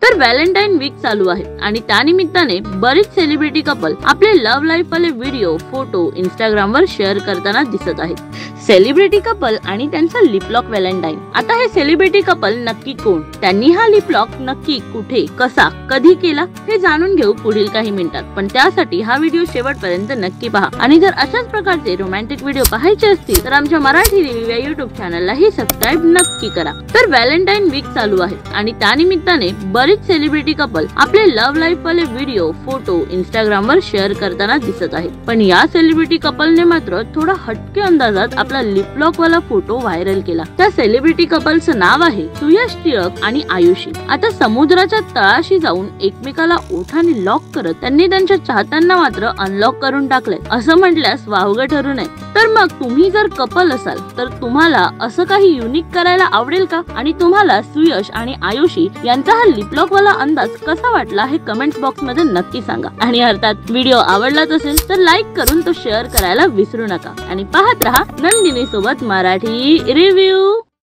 तर Valentine weak चालू आहे आणि त्यानिमित्ताने बरेच सेलिब्रिटी कपल आपले लव्ह लाईफ वाले व्हिडिओ फोटो इंस्टाग्राम वर शेअर करताना दिसत आहेत। सेलिब्रिटी कपल आणि त्यांचा लिपलॉक व्हॅलेंटाईन। आता हे सेलिब्रिटी कपल नक्की कोण, त्यांनी हा लिपलॉक नक्की कुठे कसा कधी केला हे जाणून घेऊ पुढील काही मिनिटात, पण त्यासाठी हा व्हिडिओ शेवटपर्यंत नक्की पहा। आणि जर अशाच प्रकारचे रोमॅन्टिक व्हिडिओ पाहायचे असतील तर आमच्या मराठी रिव्ह्यू या युट्यूब चॅनललाही सबस्क्राईब नक्की करा। तर व्हॅलेंटाईन वीक चालू आहे आणि त्यानिमित्ताने बरेच सेलिब्रिटी कपल आपले लव्ह लाईफ वाले व्हिडिओ फोटो इंस्टाग्राम वर शेअर करताना दिसत आहेत। पण या सेलिब्रिटी कपलने मात्र थोडा हटके अंदाजात आपला लिपलॉक वाला फोटो व्हायरल केला। त्या सेलिब्रिटी कपलचं नाव आहे सुयश टिळक आणि आयुषी। आता समुद्राच्या तळाशी जाऊन एकमेकाला ओठाने लॉक करत त्यांनी त्यांच्या चाहत्यांना मात्र अनलॉक करून टाकलंय असं म्हटल्यास वावगं ठरू नये। तर मग तुम्ही जर कपल असाल तर तुम्हाला असं काही युनिक करायला आवडेल का? आणि तुम्हाला सुयश आणि आयुषी यांचा हा लिपलॉक वाला अंदाज कसा वाटला हे कमेंट बॉक्स मध्ये नक्की सांगा। आणि अर्थात व्हिडिओ आवडलाच असेल तर लाईक करून तो शेअर करायला विसरू नका आणि पाहत रहा नंदिनी सोबत मराठी रिव्ह्यू।